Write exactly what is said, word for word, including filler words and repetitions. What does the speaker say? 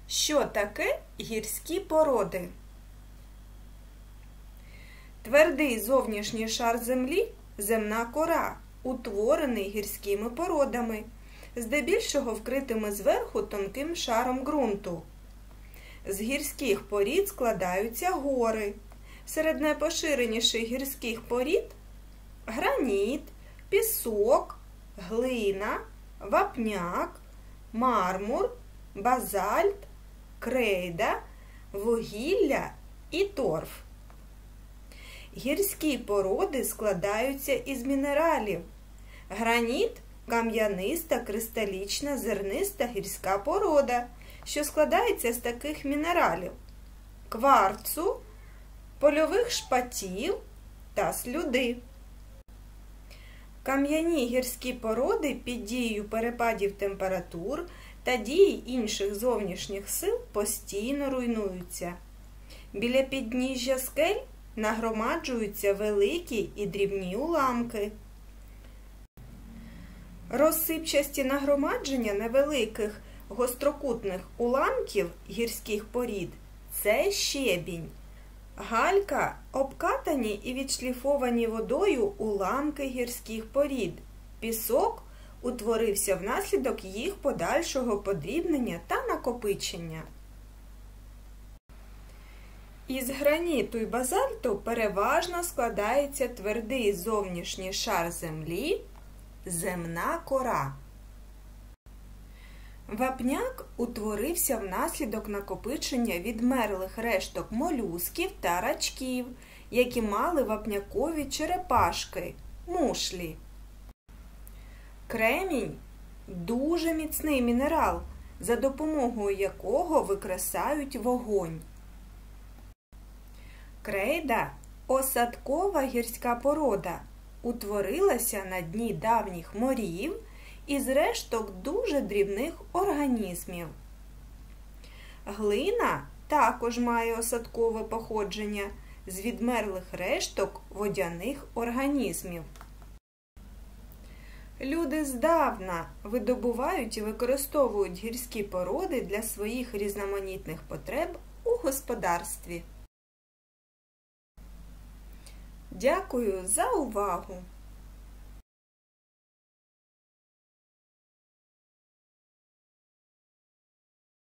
Що таке гірські породи? Твердий зовнішній шар землі – земна кора, утворений гірськими породами, здебільшого вкритими зверху тонким шаром ґрунту. З гірських порід складаються гори. Серед найпоширеніших гірських порід – граніт, пісок, глина, вапняк, мармур, базальт, крейда, вугілля і торф. Гірські породи складаються із мінералів. Граніт – кам'яниста, кристалічна, зерниста гірська порода, що складається з таких мінералів – кварцу, польових шпатів та слюди. Кам'яні гірські породи під дією перепадів температур та дії інших зовнішніх сил постійно руйнуються. Біля підніжжя скель нагромаджуються великі і дрібні уламки. Розсипчасті нагромадження невеликих гострокутних уламків гірських порід – це щебінь. Галька – обкатані і відшліфовані водою уламки гірських порід. Пісок утворився внаслідок їх подальшого подрібнення та накопичення. Із граніту й базальту переважно складається твердий зовнішній шар землі – земна кора. Вапняк утворився внаслідок накопичення відмерлих решток молюсків та рачків, які мали вапнякові черепашки – мушлі. Кремінь – дуже міцний мінерал, за допомогою якого викресають вогонь. Крейда – осадкова гірська порода, утворилася на дні давніх морів із решток дуже дрібних організмів. Глина також має осадкове походження з відмерлих решток водяних організмів. Люди здавна видобувають і використовують гірські породи для своїх різноманітних потреб у господарстві. Дякую за увагу!